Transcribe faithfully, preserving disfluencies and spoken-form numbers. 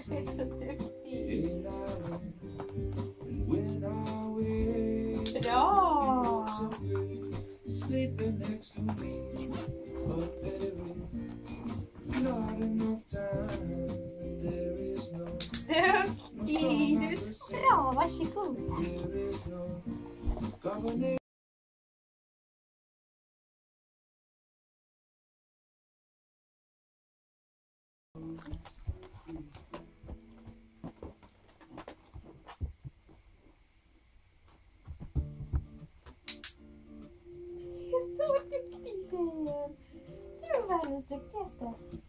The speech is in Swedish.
är så duktig. Bra! Duktig! Du är så bra, varsågod. Du är så duktig tjejen. Du är världens duktigaste.